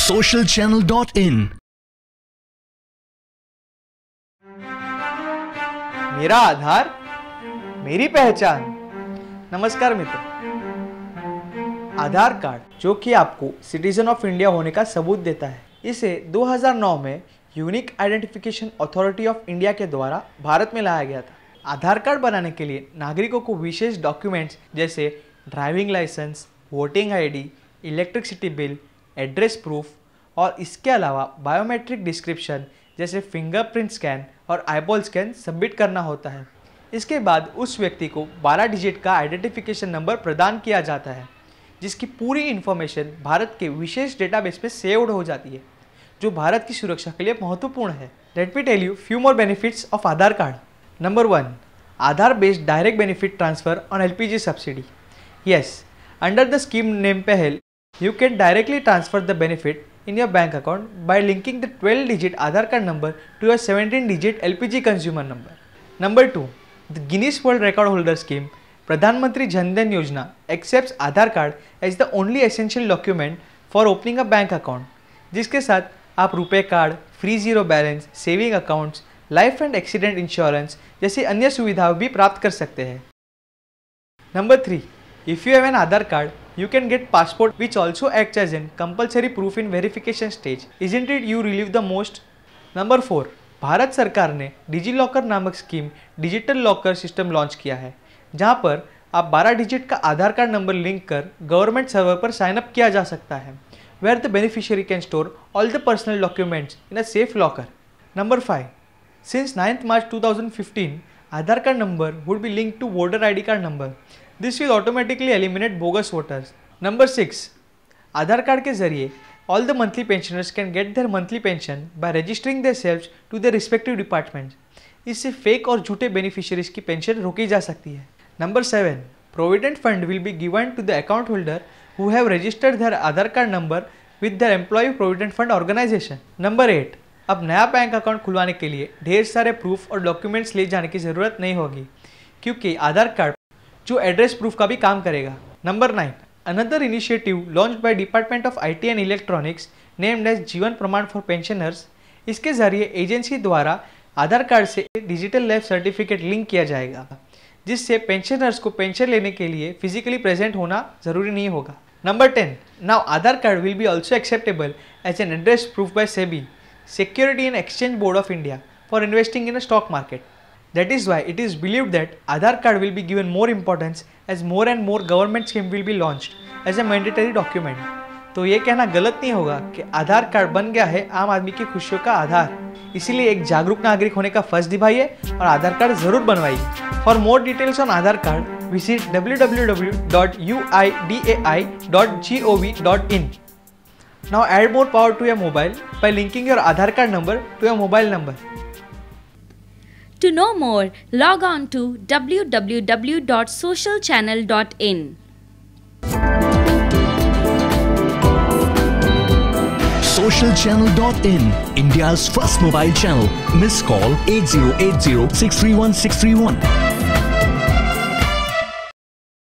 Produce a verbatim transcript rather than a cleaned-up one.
social channel dot in। मेरा आधार मेरी पहचान। नमस्कार मित्र, आधार कार्ड जो कि आपको सिटीजन ऑफ इंडिया होने का सबूत देता है, इसे दो हज़ार नौ में unique identification authority of India के द्वारा भारत में लाया गया था। आधार कार्ड बनाने के लिए नागरिकों को विशेष डॉक्यूमेंट्स जैसे driving licence, voting ID, electricity bill, address proof और इसके अलावा बायोमेट्रिक डिस्क्रिप्शन जैसे फिंगरप्रिंट स्कैन और आईबॉल स्कैन सबमिट करना होता है। इसके बाद उस व्यक्ति को बारह डिजिट का आइडेंटिफिकेशन नंबर प्रदान किया जाता है, जिसकी पूरी इन्फॉर्मेशन भारत के विशेष डेटाबेस में सेव्ड हो जाती है, जो भारत की सुरक्षा के लिए महत्वपूर्ण है। Let me tell you few more benefits of Aadhaar card. Number one, Aadhaar based direct benefit transfer on L P G subsidy. Yes, under the scheme named Pehel, you can directly transfer the benefit in your bank account by linking the twelve digit Aadhaar card number to your seventeen digit L P G consumer number. Number two, the Guinness World Record Holder Scheme, Pradhan Mantri Jan Dhan Yojana accepts Aadhaar card as the only essential document for opening a bank account, जिसके साथ आप RuPay card, free zero balance, saving accounts, life and accident insurance जैसी अन्य सुविधाएं भी प्राप्त कर सकते हैं। Number three, if you have an Aadhaar card, you can get passport which also acts as a compulsory proof in verification stage. Isn't it you relieve the most? Number four, भारत सरकार ने डिजी लॉकर नामक scheme digital locker system launch किया है, जहां पर आप बारह डिजिट का आधार कार्ड नंबर लिंक कर गवर्नमेंट सर्वर पर साइन अप किया जा सकता है, where the beneficiary can store all the personal documents in a safe locker. Number five, since ninth March two thousand fifteen, Aadhaar card number would be linked to voter I D card number. This will automatically eliminate bogus voters. Number six, Aadhaar card के जरिए all the monthly pensioners can get their monthly pension by registering themselves to their respective departments. इससे fake और झूठे beneficiaries की pension रोकी जा सकती है। Number seven, Provident Fund will be given to the account holder who have registered their Aadhaar card number with their employee Provident Fund organization. Number eight, अब नया बैंक अकाउंट खुलवाने के लिए ढेर सारे प्रूफ और डॉक्यूमेंट्स ले जाने की ज़रूरत नहीं होगी, क्योंकि आधार कार्ड जो एड्रेस प्रूफ का भी काम करेगा। Number nine, another initiative launch by department of IT and electronics named as Jeevan Pramaan for pensioners. इसके जरिए एजेंसी द्वारा आधार कार्ड से डिजिटल लाइफ सर्टिफिकेट लिंक किया जाएगा, जिससे पेंशनर्स को पेंशन लेने के लिए फिजिकली प्रेजेंट होना जरूरी नहीं होगा। Number ten, now Aadhaar card will be also acceptable as an address proof by SEBI, security and exchange board of India, for investing in a stock market. That is why it is believed that Aadhaar card will be given more importance as more and more government scheme will be launched as a mandatory document. तो ये कहना गलत नहीं होगा कि आधार card बन गया है आम आदमी की खुशियों का आधार। इसीलिए एक जागरूक नागरिक होने का फर्ज निभाइए और आधार कार्ड जरूर बनवाइए। For more details on Aadhaar card visit W W W dot U I D A I dot G O V dot in. Now add more power to your mobile by linking your Aadhaar card number to your mobile number. To know more, log on to w w w dot social channel dot in. social channel dot in, India's first mobile channel. Miss call eight zero eight zero six three one six three one.